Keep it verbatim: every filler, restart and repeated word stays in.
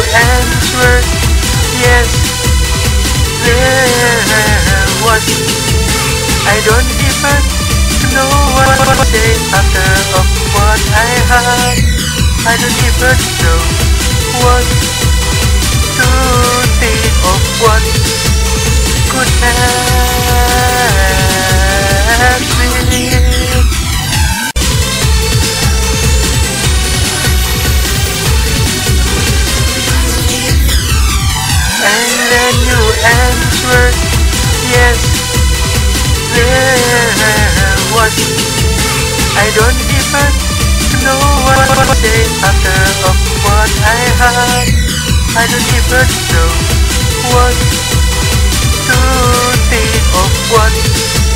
answered yes, there was. I don't even know what to say after of what I had. I don't even know what to think of what could have been. And then you answered yes, there was. I don't even know what to say after of what I had. I don't even know what to think of what